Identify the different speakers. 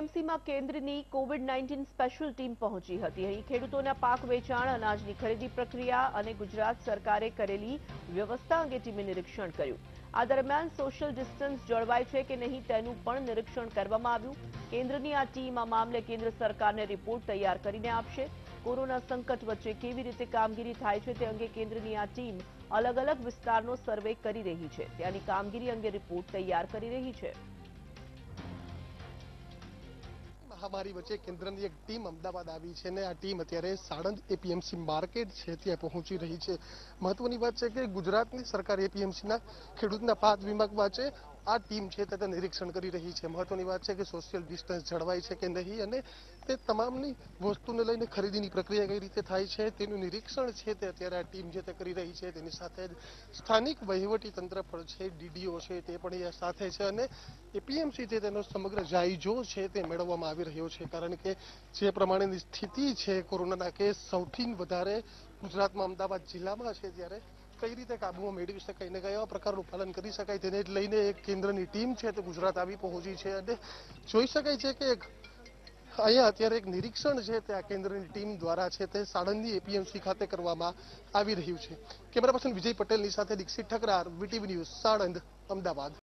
Speaker 1: એપીએમસીમાં કેન્દ્રની COVID-19 special team પહોંચી હતી। અહીં ખેડૂતોના પાક વેચાણ, અનાજની ખરીદી પ્રક્રિયા અને ગુજરાત સરકારે કરેલી વ્યવસ્થા અંગે ટીમે નિરીક્ષણ કર્યું। આ દરમિયાન સોશિયલ ડિસ્ટન્સ જળવાય છે કે નહીં તેનું પણ નિરીક્ષણ કરવામાં આવ્યું। કેન્દ્રની આ ટીમ આ મામલે કેન્દ્ર સરકારને રિપોર્ટ તૈયાર કરીને આપશે। કોરોના સંકટ વચ્ચે કેવી રીતે કામગીરી થાય છે તે અંગે કેન્દ્રની આ ટીમ અલગ અલગ વિસ્તારનો સર્વે કરી રહી છે। ત્યાંની કામગીરી અંગે રિપોર્ટ તૈયાર કરી રહી છે।
Speaker 2: महामारी वच्चे केन्द्रनी एक टीम अमदावाद आई है ने आ टीम अत्यारे साणंद एपीएमसी मार्केट है त्यां पहोंची रही है। महत्वनी बात है कि गुजरातनी सरकार एपीएमसी ना खेडूतना पाक वीमा वच्चे आ टीम है ते निरीक्षण करी रही है। महत्वनी बात है कि सोशियल डिस्टन्स जळवाय छे के नहीं अने ते तमामनी वस्तुने लईने खरीदीनी प्रक्रिया कई रीते थाय छे तेनुं निरीक्षण है ते अत्यारे आ टीम जे ते करी रही है। तेनी साथे स्थानिक वहीवटी तंत्र पर छे, डीडीओ छे ते पण ए साथे छे अने एपीएमसी जे तेनो समग्र जायजो छे ते मेळववामां आवी રહ્યો છે। કારણ કે જે પ્રમાણેની સ્થિતિ છે કોરોનાના કેસ સૌથી વધારે ગુજરાતમાં અમદાવાદ જિલ્લામાં છે ત્યારે કઈ રીતે કાબુમાં મેળવી શકાય ને કયા પ્રકારનું પાલન કરી શકાય તેને લઈને એક કેન્દ્રની ટીમ છે તે ગુજરાત આવી પહોંચી છે અને જોઈ શકાય છે કે અહીંયા અત્યારે એક નિરીક્ષણ છે તે આ કેન્દ્રની ટીમ દ્વારા છે તે સાણંદની એપીએમસી ખાતે કરવામાં આવી રહ્યું છે। કેમેરા પર્સન વિજય પટેલની સાથે દીક્ષિત ઠકરાર, વીટીવી ન્યૂઝ, સાણંદ, અમદાવાદ।